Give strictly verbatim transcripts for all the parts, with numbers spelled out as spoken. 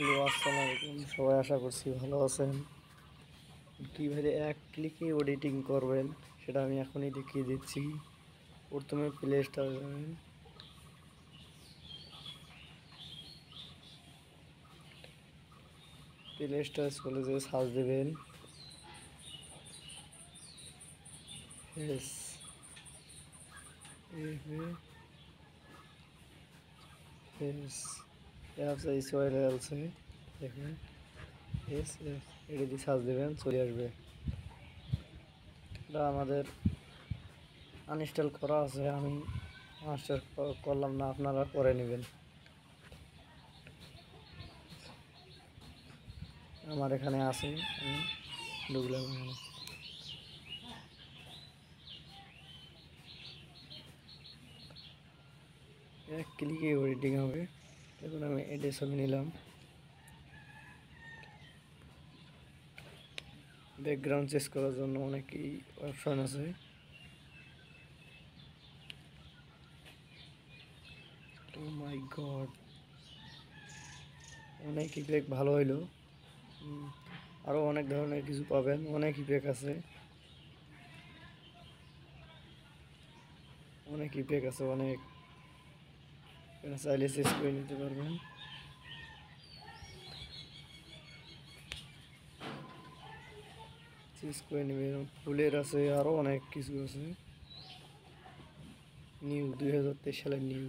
Hello আসসালামু আলাইকুম, সবাই আশা করছি ভালো আছেন। কীভাবে এক ক্লিকে এডিটিং করবেন সেটা আমি এখনই দেখিয়ে দিচ্ছি। প্রথমে প্লে স্টোরে যাবেন, প্লে স্টোরে চলে যেয়ে সার্চ দেবেন এস এস অ্যাপস এই চলে আছে, দেখুন এস এস এটা দিয়ে সার্চ দেবেন, চলে আসবে। এটা আমাদের আনইনস্টল করা আছে, আমি আনইনস্টল করলাম না, আপনারা করে নেবেন। আমার এখানে আছে, আমি ঢুকলাম এখানে। এক ক্লিকে এডিটিং হবে। এখন আমি এডে ছবি নিলাম, ব্যাকগ্রাউন্ড চেঞ্জ করার জন্য অনেকই অপশন আছে। ও মাই গড, অনেক ইফেক্ট ভালো হইলো। আরও অনেক ধরনের কিছু পাবেন, অনেক ইফেক্ট আছে, অনেক ইফেক্ট আছে অনেক, চাইলে চেঞ্জ করে নিতে পারবেন। চেঞ্জ করে নেবেন, ফুলের আছে, আরও অনেক কিছু আছে। নিউ দুই হাজার তেইশ সালের নিউ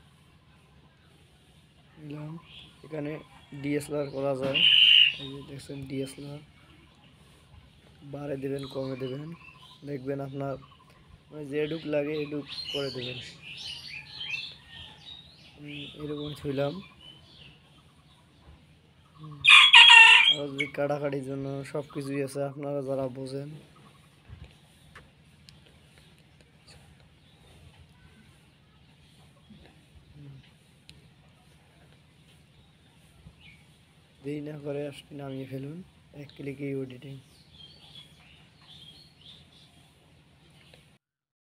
নিলাম। এখানে ডিএসএলআর করা যায়, এই যে দেখছেন ডিএসএলআর, বাড়ে দেবেন কমে দেবেন, দেখবেন আপনার যেটুক লাগে এটুক করে দেবেন। এরকম ছুইলাম। আর যদি কাটাকাটির জন্য সব কিছুই আছে, আপনারা যারা বোঝেন। দেরি না করে নামিয়ে ফেলুন, এক ক্লিকে এডিটিং।